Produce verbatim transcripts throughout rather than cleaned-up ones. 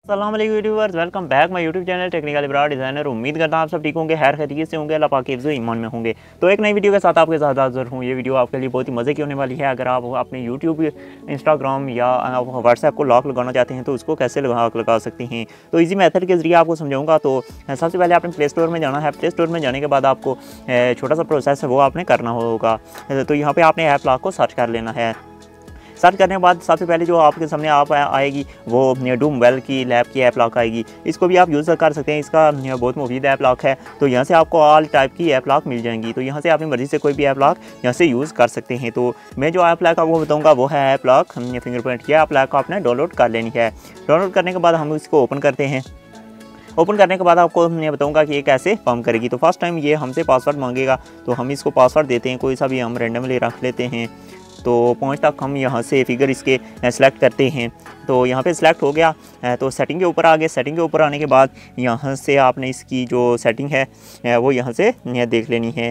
अस्सलाम वालेकुम YouTubers, welcome back my YouTube channel technical Ibrar designer. उम्मीद करता हूं आप सब ठीक होंगे, खैर खैरियत से होंगे, अल्लाह पाक के हिफ्ज़ ईमान में होंगे। तो एक नई वीडियो के साथ आपके साथ हाज़िर हूं। ये वीडियो आपके लिए बहुत ही मज़े की होने वाली है। अगर आप अपने यूट्यूब, इंस्टाग्राम या व्हाट्सएप को लॉक लगाना चाहते हैं तो उसको कैसे लॉक लगा सकते हैं, तो ईजी मेथड के ज़रिए आपको समझाऊँगा। तो सबसे पहले आपने प्ले स्टोर में जाना है। प्ले स्टोर में जाने के बाद आपको छोटा सा प्रोसेस है वो आपने करना होगा। तो यहाँ पर आपने ऐप लॉक को सर्च कर लेना है। सर्च करने के बाद सबसे पहले जो आपके सामने आप आएगी वो डूम वेल की लैब की ऐप लॉक आएगी। इसको भी आप यूज़ कर सकते हैं, इसका बहुत मुफीद ऐप लॉक है। तो यहाँ से आपको ऑल टाइप की ऐप लॉक मिल जाएंगी। तो यहाँ से अपनी मर्ज़ी से कोई भी ऐप लॉक यहाँ से यूज़ कर सकते हैं। तो मैं जो ऐप लॉक आपको बताऊँगा वो है ऐप लॉक फिंगरप्रिंट। यह ऐप लॉक को आपने डाउनलोड कर लेनी है। डाउनलोड करने के बाद हम इसको ओपन करते हैं। ओपन करने के बाद आपको मैं बताऊंगा कि ये कैसे काम करेगी। तो फर्स्ट टाइम ये हमसे पासवर्ड मांगेगा, तो हम इसको पासवर्ड देते हैं, कोई सा भी हम रेंडमली रख लेते हैं। तो पाँच तक हम यहाँ से फिगर इसके सेलेक्ट करते हैं। तो यहाँ पे सिलेक्ट हो गया। तो सेटिंग के ऊपर आ गए। सेटिंग के ऊपर आने के बाद यहाँ से आपने इसकी जो सेटिंग है वो यहाँ से देख लेनी है।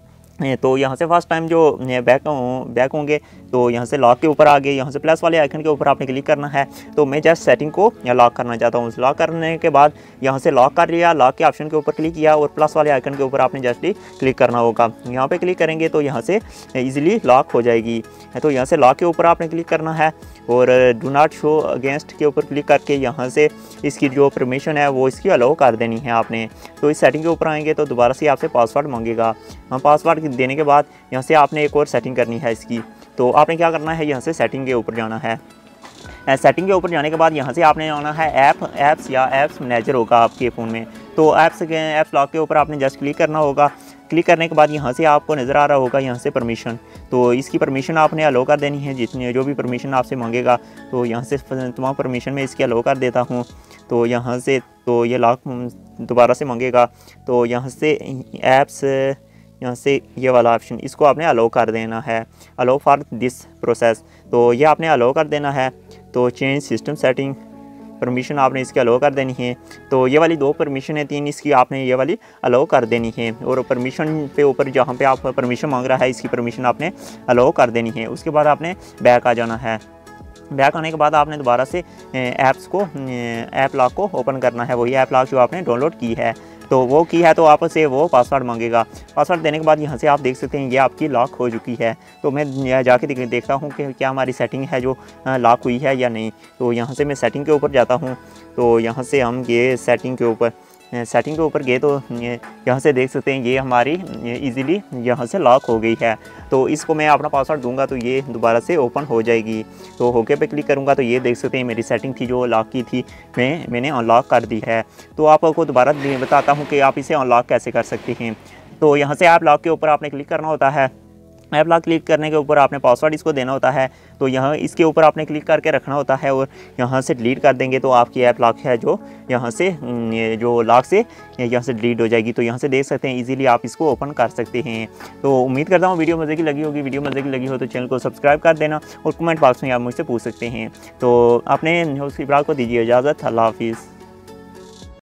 तो यहाँ से फर्स्ट टाइम जो बैक बैक होंगे तो यहाँ से लॉक के ऊपर आ गए। यहाँ से प्लस वाले आइकन के ऊपर आपने क्लिक करना है। तो मैं जस्ट सेटिंग को लॉक करना चाहता हूँ। लॉक करने के बाद यहाँ से लॉक कर लिया, लॉक के ऑप्शन के ऊपर क्लिक किया और प्लस वाले आइकन के ऊपर आपने जस्ट क्लिक करना होगा। यहाँ पे क्लिक करेंगे तो यहाँ से ईजिली लॉक हो जाएगी। तो यहाँ से लॉक के ऊपर आपने क्लिक करना है और डू नॉट शो अगेंस्ट के ऊपर क्लिक करके यहाँ से इसकी जो परमिशन है वो इसकी अलाउ कर देनी है आपने। तो इस सेटिंग के ऊपर आएंगे तो दोबारा से आपसे पासवर्ड मांगेगा। हम पासवर्ड देने के बाद यहाँ से आपने एक और सेटिंग करनी है इसकी। तो आपने क्या करना है, यहाँ से सेटिंग के ऊपर जाना है। सेटिंग के ऊपर जाने के बाद यहाँ से आपने आना है ऐप ऐप्स या ऐप्स मैनेजर होगा आपके फ़ोन में। तो ऐप्स ऐप्स लॉक के ऊपर आपने जस्ट क्लिक करना होगा। क्लिक करने के बाद यहाँ से आपको नज़र आ रहा होगा यहाँ से परमिशन। तो इसकी परमिशन आपने अलो कर देनी है, जितनी जो भी परमिशन आपसे मांगेगा। तो यहाँ से तमाम परमिशन में इसकी अलो कर देता हूँ। तो यहाँ से तो ये लॉक दोबारा से मांगेगा। तो यहाँ से ऐप्स, यहाँ से ये वाला ऑप्शन इसको आपने अलो कर देना है, अलो फॉर दिस प्रोसेस। तो ये आपने अलो कर देना है। तो चेंज सिस्टम सेटिंग परमिशन आपने इसकी अलो कर देनी है। तो ये वाली दो परमिशन है, तीन इसकी आपने ये वाली अलो कर देनी है। और परमिशन पे ऊपर जहाँ पे आप परमिशन मांग रहा है इसकी परमिशन आपने अलो कर देनी है। उसके बाद आपने बैक आ जाना है। बैक आने के बाद आपने दोबारा से ऐप्स को ऐप लॉक को ओपन करना है, वही ऐप लॉक जो आपने डाउनलोड की है। तो वो की है तो आपसे वो पासवर्ड मांगेगा। पासवर्ड देने के बाद यहाँ से आप देख सकते हैं ये आपकी लॉक हो चुकी है। तो मैं जाके देखता हूँ कि क्या हमारी सेटिंग है जो लॉक हुई है या नहीं। तो यहाँ से मैं सेटिंग के ऊपर जाता हूँ। तो यहाँ से हम गए सेटिंग के ऊपर सेटिंग के ऊपर गए तो यहाँ से देख सकते हैं ये हमारी इजीली यहाँ से लॉक हो गई है। तो इसको मैं अपना पासवर्ड दूंगा तो ये दोबारा से ओपन हो जाएगी। तो ओके पे क्लिक करूँगा तो ये देख सकते हैं मेरी सेटिंग थी जो लॉक की थी मैं मैंने अनलॉक कर दी है। तो आपको दोबारा बताता हूँ कि आप इसे अनलॉक कैसे कर सकते हैं। तो यहाँ से ऐप लॉक के ऊपर आपने क्लिक करना होता है। ऐप लॉक क्लिक करने के ऊपर आपने पासवर्ड इसको देना होता है। तो यहाँ इसके ऊपर आपने क्लिक करके रखना होता है और यहाँ से डिलीट कर देंगे तो आपकी ऐप लॉक है जो यहाँ से जो लॉक से यहाँ से डिलीट हो जाएगी। तो यहाँ से देख सकते हैं इजीली आप इसको ओपन कर सकते हैं। तो उम्मीद करता हूँ वीडियो मज़े की लगी होगी। वीडियो मज़े की लगी हो तो चैनल को सब्सक्राइब कर देना और कमेंट बॉक्स में आप मुझसे पूछ सकते हैं। तो आपने उसकी ब्राग को दीजिए इजाज़त। अल्लाह हाफिज़।